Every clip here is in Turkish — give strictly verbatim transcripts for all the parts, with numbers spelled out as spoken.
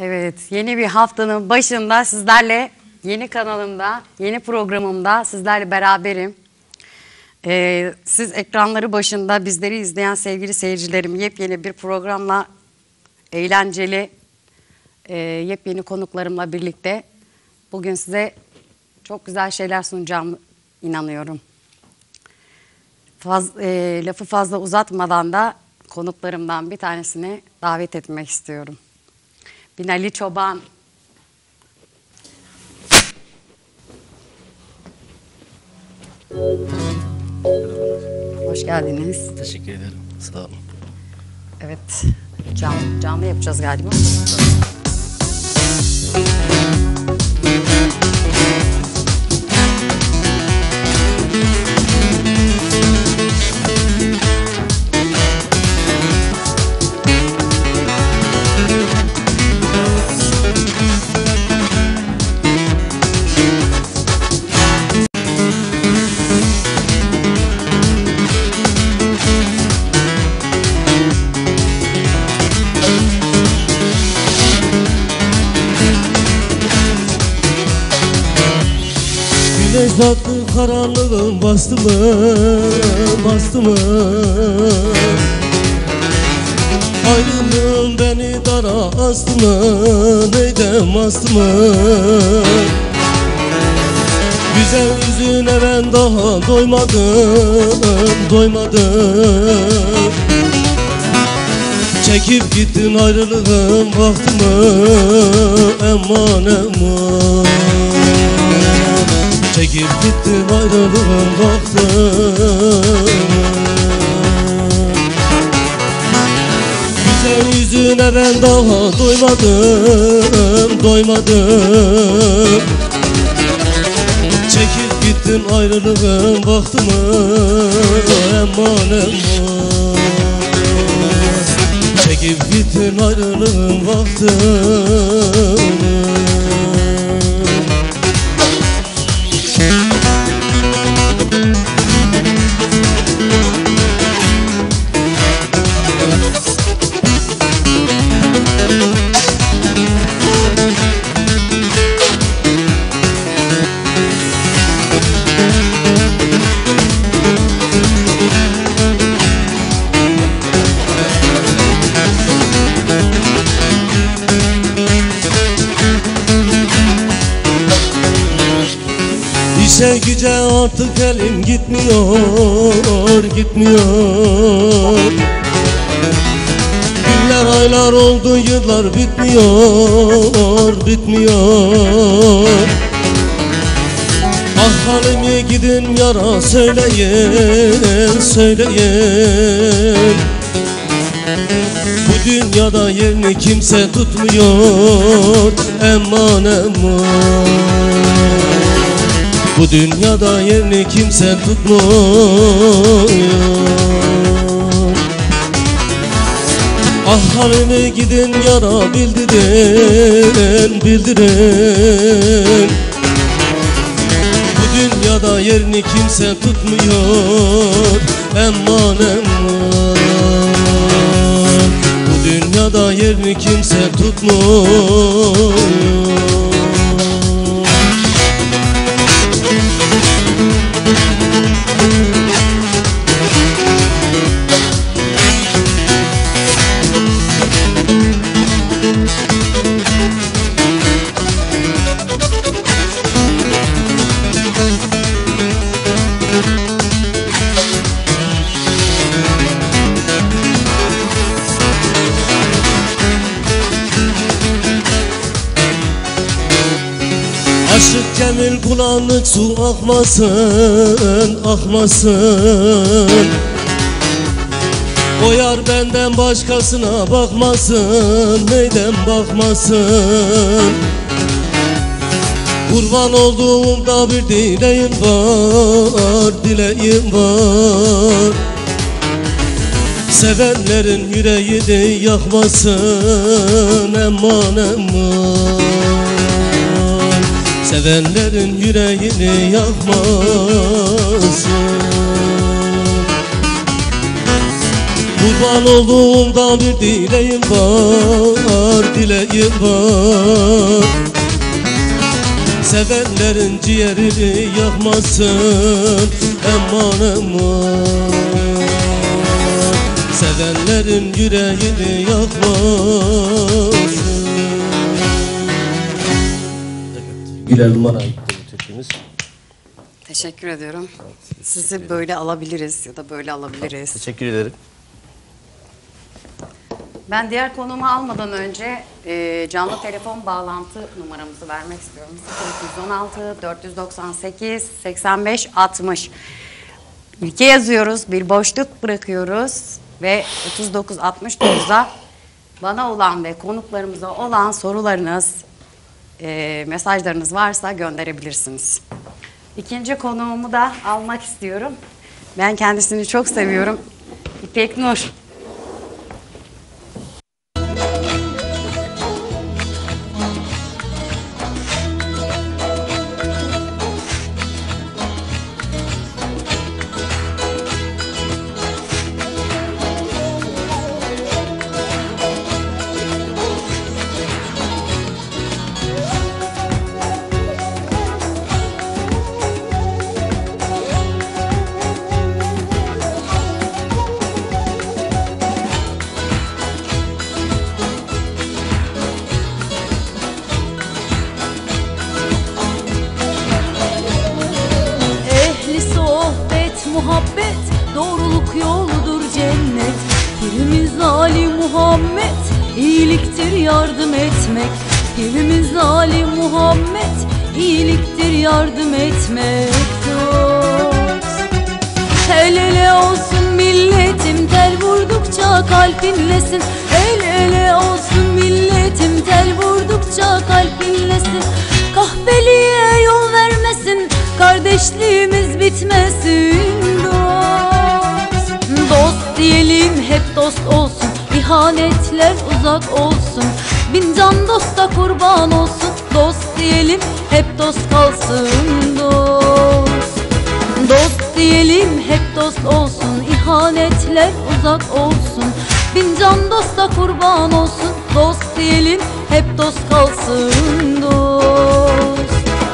Evet, yeni bir haftanın başında sizlerle, yeni kanalımda, yeni programımda sizlerle beraberim. Ee, siz ekranları başında bizleri izleyen sevgili seyircilerim, yepyeni bir programla, eğlenceli, e, yepyeni konuklarımla birlikte bugün size çok güzel şeyler sunacağımı inanıyorum. Faz, e, lafı fazla uzatmadan da konuklarımdan bir tanesini davet etmek istiyorum. Binali Çoban. Hoş geldiniz. Teşekkür ederim. Sağ olun. Evet, canlı, canlı yapacağız galiba. Güneş battı, karanlığın bastı mı, bastı mı? Ayrılığın beni dara astı mı, neydem astı mı? Güzel yüzüne ben daha doymadım, doymadım. Çekip gittin ayrılığın baktı mı, eman eman. Çekip gittin ayrılığın baktım. Güzel yüzüne ben daha doymadım, doymadım. Çekip gittin ayrılığın baktım eman eman. Çekip gittin ayrılığın baktım. İşe güce artık elim gitmiyor, gitmiyor. Günler aylar oldu, yıllar bitmiyor, bitmiyor. Ah halimi gidin yara söyleyin, söyleyin. Bu dünyada yerini kimse tutmuyor, eman eman. Bu dünyada yerini kimse tutmuyor. Ah halimi gidin yara bildirin, bildirin. Bu dünyada yerini kimse tutmuyor, eman eman. Bu dünyada yerini kimse tutmuyor. Aşık Cemil bulanık su akmasın, akmasın. O yar benden başkasına bakmasın, neyden bakmasın. Kurban olduğumda bir dileğim var, dileğim var. Sevenlerin yüreğini yakmasın, eman eman. Sevenlerin yüreğini yakmasın. Kurban olduğumda bir dileğim var, var dileğim var. Sevenlerin ciğerini yakmasın aman aman. Sevenlerin yüreğini yakmasın. Evet, Güler numara gitti bu türkümüz. Teşekkür ediyorum. Sizi böyle alabiliriz ya da böyle alabiliriz. Teşekkür ederim. Ben diğer konumu almadan önce e, canlı telefon bağlantı numaramızı vermek istiyorum. sıfır iki on altı dört doksan sekiz seksen beş altmış. İlke yazıyoruz, bir boşluk bırakıyoruz ve otuz dokuz altmış dokuz'a bana olan ve konuklarımıza olan sorularınız, e, mesajlarınız varsa gönderebilirsiniz. İkinci konuğumu da almak istiyorum. Ben kendisini çok seviyorum. İpek Nur. Muhabbet, doğruluk yoludur cennet. Pirimiz Ali Muhammed, iyiliktir yardım etmek. Pirimiz Ali Muhammed, iyiliktir yardım etmek. Dost. El ele olsun milletim, tel vurdukça kalp inlesin. El ele olsun milletim, tel vurdukça kalp inlesin. Kahveliye yol vermesin, kardeşliğimiz bitmesin. Dost, dost diyelim hep dost olsun, ihanetler uzak olsun. Bin can dosta kurban olsun, dost diyelim hep dost kalsın. Dost, dost diyelim hep dost olsun, ihanetler uzak olsun. Bin can dosta kurban olsun, dost diyelim hep dost kalsın. Dost.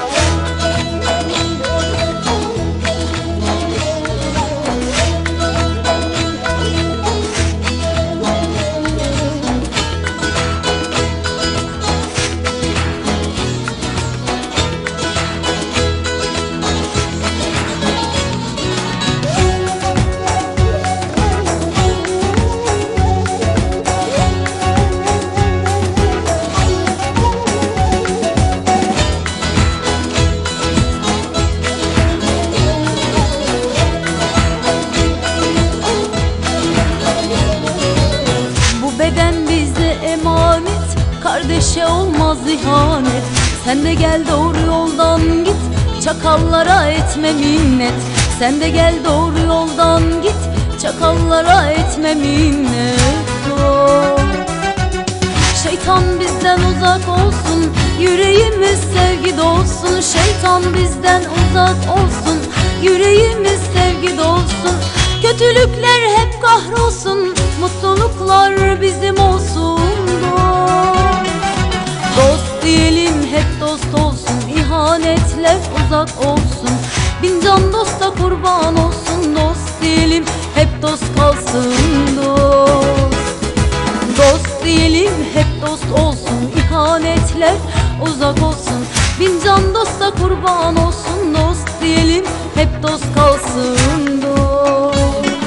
Kardeşe olmaz ihanet. Sen de gel doğru yoldan git, çakallara etme minnet. Sen de gel doğru yoldan git, çakallara etme minnet. Oh. Şeytan bizden uzak olsun, yüreğimiz sevgi dolsun. Şeytan bizden uzak olsun, yüreğimiz sevgi dolsun. Kötülükler hep kahrolsun, mutluluklar bizim olsun. Dost, dost diyelim hep dost olsun, ihanetler uzak olsun. Bin can dosta kurban olsun, dost diyelim hep dost kalsın. Dost, dost diyelim hep dost olsun, ihanetler uzak olsun. Bin can dosta kurban olsun, dost diyelim hep dost kalsın. Dost.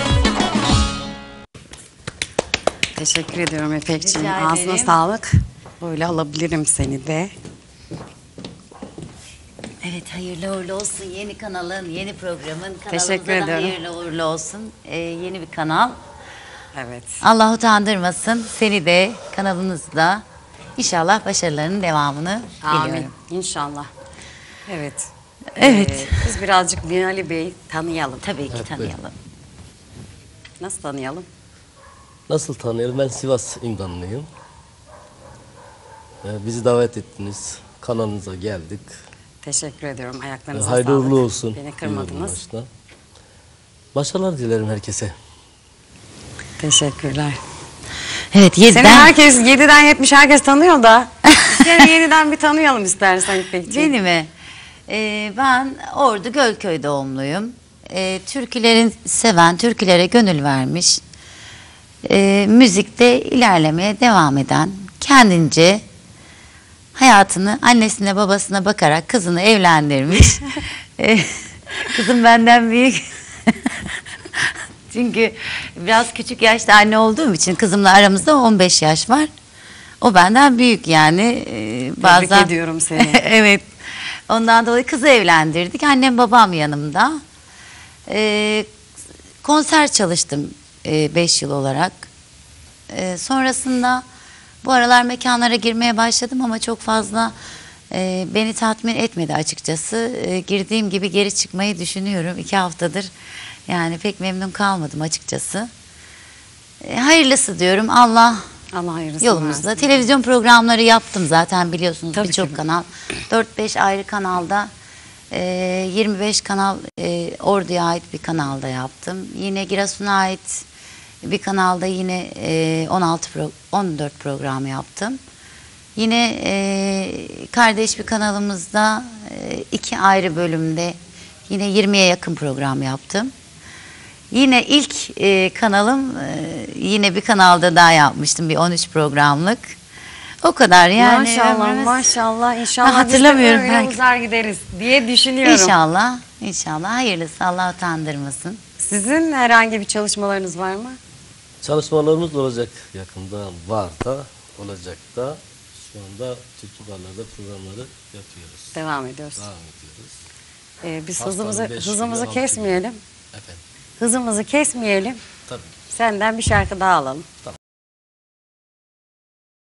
Teşekkür ediyorum İpekciğim. Rica Ağzına ederim. sağlık. Böyle alabilirim seni de. Evet, hayırlı uğurlu olsun yeni kanalın, yeni programın. Teşekkür Kanalımıza da ediyorum. hayırlı uğurlu olsun. Ee, yeni bir kanal. Evet. Allah utandırmasın. Seni de kanalınızda inşallah başarılarının devamını Amin. diliyorum. İnşallah. Evet. Evet. Ee, biz birazcık Binali Bey'i tanıyalım. Tabii ki Evet, tanıyalım. Nasıl tanıyalım? Nasıl tanıyalım? Ben Sivas İmdanlıyım. Ee, bizi davet ettiniz. Kanalınıza geldik. Teşekkür ediyorum. Ee, Ayaklarınıza hayırlı sağlık. uğurlu olsun. Beni diyorum kırmadınız. baştan. Başarılar dilerim herkese. Teşekkürler. Evet Seni yediden. herkes yediden yetmiş herkes tanıyor da. Seni yeniden bir tanıyalım istersen İpekciğim. Beni mi? Ee, ben Ordu Gölköy doğumluyum. Ee, türkülerin seven, türkülere gönül vermiş, e, müzikte ilerlemeye devam eden, kendince hayatını annesine babasına bakarak kızını evlendirmiş. Ee, kızım benden büyük. Çünkü biraz küçük yaşta anne olduğum için kızımla aramızda on beş yaş var. O benden büyük yani. Ee, bazen ediyorum seni. evet. Ondan dolayı kızı evlendirdik. Annem babam yanımda. Ee, konser çalıştım beş yıl olarak. Ee, sonrasında bu aralar mekanlara girmeye başladım ama çok fazla e, beni tatmin etmedi açıkçası. E, girdiğim gibi geri çıkmayı düşünüyorum. İki haftadır yani pek memnun kalmadım açıkçası. E, hayırlısı diyorum. Allah Allah hayırlısı yolumuzda. versin. Televizyon programları yaptım zaten biliyorsunuz Tabii birçok ki. kanal. dört beş ayrı kanalda e, yirmi beş kanal e, Ordu'ya ait bir kanalda yaptım. Yine Giresun'a ait bir kanalda yine e, on altı pro, on dört program yaptım. Yine e, kardeş bir kanalımızda e, iki ayrı bölümde yine yirmiye yakın program yaptım. Yine ilk e, kanalım e, yine bir kanalda daha yapmıştım bir on üç programlık. O kadar yani. Maşallah ömrümüz- maşallah inşallah hatırlamıyorum biz de öyle belki. uzar gideriz diye düşünüyorum. İnşallah, inşallah hayırlısı Allah utandırmasın. Sizin herhangi bir çalışmalarınız var mı? Çalışmalarımız olacak yakında, var da, olacak da. Şu anda türkü barlarda programları yapıyoruz. Devam ediyoruz. Devam ediyoruz. Ee, biz Haftanın hızımızı beş hızımızı günü, altı kesmeyelim. Efendim, Hızımızı kesmeyelim. tabii. Senden bir şarkı daha alalım. Tamam.